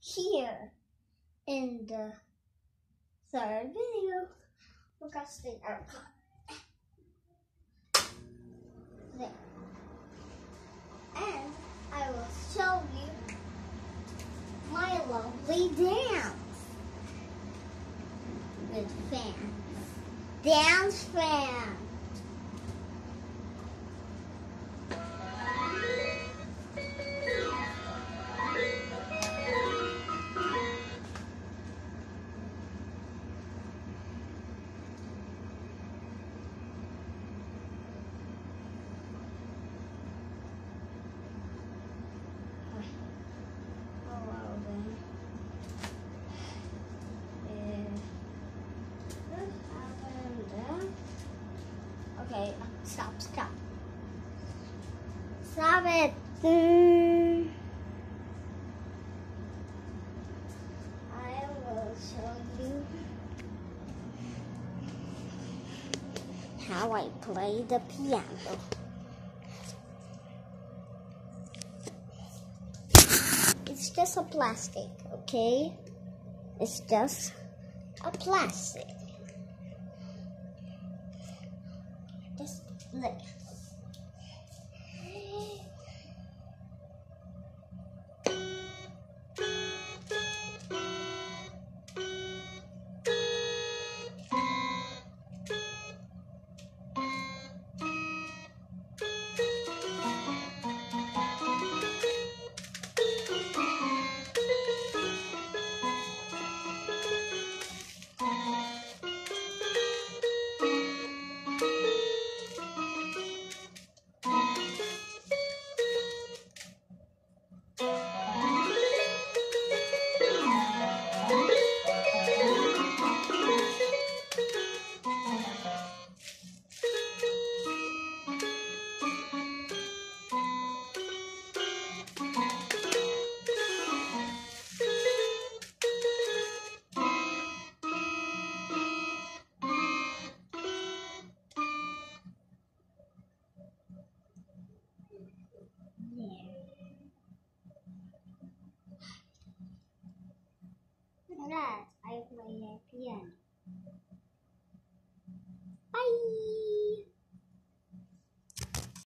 here in the third video broadcasting our there. And I will show you my lovely dance with fans. Dance fan. Okay, stop. Stop it. I will show you how I play the piano. It's just a plastic, okay? It's just a plastic. Just look. That I play a piano.